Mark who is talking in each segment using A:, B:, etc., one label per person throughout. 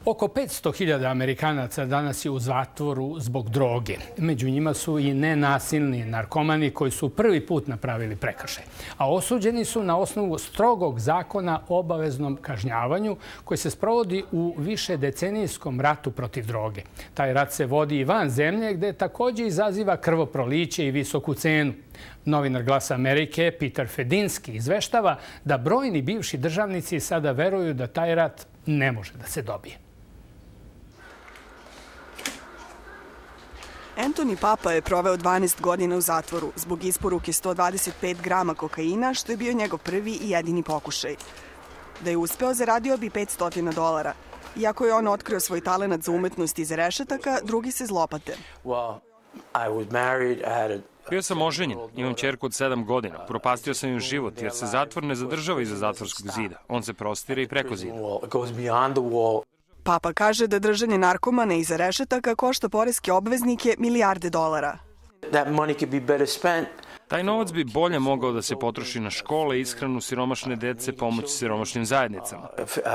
A: Oko 500.000 Amerikanaca danas je u zatvoru zbog droge. Među njima su i nenasilni narkomani koji su prvi put napravili prekršaj. A osuđeni su na osnovu strogog zakona o obaveznom kažnjavanju koji se sprovodi u višedecenijskom ratu protiv droge. Taj rat se vodi i van zemlje gde također izaziva krvoproliće i visoku cenu. Novinar Glasa Amerike Peter Fedinski izveštava da brojni bivši državnici sada veruju da taj rat ne može da se dobije.
B: Anthony Papa je proveo 12 godina u zatvoru zbog isporuke 125 grama kokaina, što je bio njegov prvi i jedini pokušaj. Da je uspeo, zaradio bi $500. Iako je on otkrio svoj talenat za umetnost iza rešetaka, drugi se zlopate.
C: Bio sam oženjen, imam ćerku od 7 godina. Propastio sam im život jer se zatvor ne zadržava iza zatvorskog zida. On se prostire i preko zida.
B: Papa kaže da držanje narkomana iza rešetaka košta poreske obveznike milijarde dolara.
C: Taj novac bi bolje mogao da se potroši na škole, ishranu siromašne dece, pomoć siromašnim zajednicama.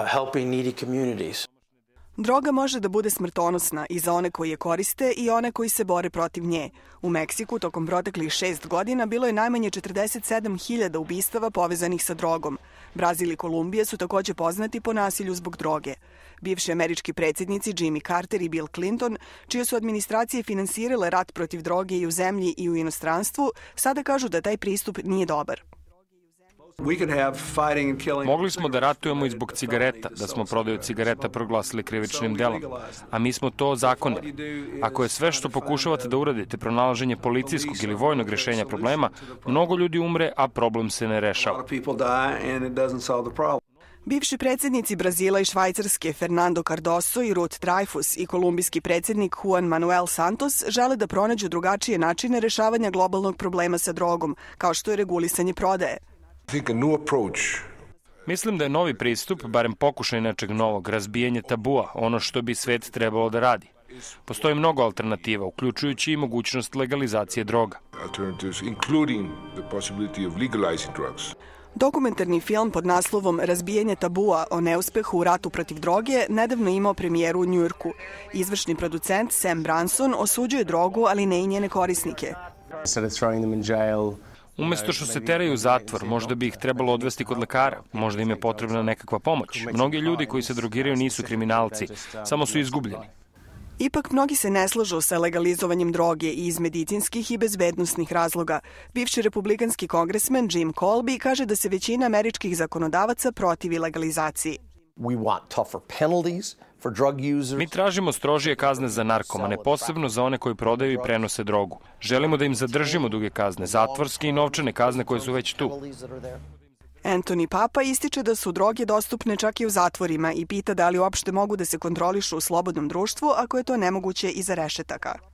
B: Droga može da bude smrtonosna i za one koji je koriste i one koji se bore protiv nje. U Meksiku tokom proteklih 6 godina bilo je najmanje 47.000 ubistava povezanih sa drogom. Brazil i Kolumbija su također poznati po nasilju zbog droge. Bivši američki predsjednici Jimmy Carter i Bill Clinton, čije su administracije finansirale rat protiv droge i u zemlji i u inostranstvu, sada kažu da taj pristup nije dobar.
C: Mogli smo da ratujemo i zbog cigareta, da smo prodaju cigareta proglasili krivičnim delom, a mi smo to ozakonili. Ako je sve što pokušavate da uradite pronalaženje policijskog ili vojnog rešenja problema, mnogo ljudi umre, a problem se ne rešava.
B: Bivši predsjednici Brazila i Švajcarske Fernando Cardoso i Ruth Dreyfus i kolumbijski predsjednik Juan Manuel Santos žele da pronađu drugačije načine rešavanja globalnog problema sa drogom, kao što je regulisanje prodaje.
C: Mislim da je novi pristup, barem pokušaj nečeg novog, razbijanje tabua, ono što bi svet trebalo da radi. Postoji mnogo alternativa, uključujući i mogućnost legalizacije droga.
B: Dokumentarni film pod naslovom Razbijanje tabua o neuspehu u ratu protiv droge nedavno imao premijeru u Njujorku. Izvršni producent Sam Branson osuđuje drogu, ali ne i njene korisnike.
C: Umesto što se teraju u zatvor, možda bi ih trebalo odvesti kod lekara, možda im je potrebna nekakva pomoć. Mnogi ljudi koji se drogiraju nisu kriminalci, samo su izgubljeni.
B: Ipak mnogi se ne slažu sa legalizovanjem droge i iz medicinskih i bezbednosnih razloga. Bivši republikanski kongresmen Jim Colby kaže da se većina američkih zakonodavaca protivi legalizaciji.
C: Mi tražimo strožije kazne za narkomane, posebno za one koji prodaju i prenose drogu. Želimo da im zadržimo duge kazne, zatvorske i novčane kazne koje su već tu.
B: Anthony Papa ističe da su droge dostupne čak i u zatvorima i pita da li uopšte mogu da se kontrolišu u slobodnom društvu ako je to nemoguće iza rešetaka.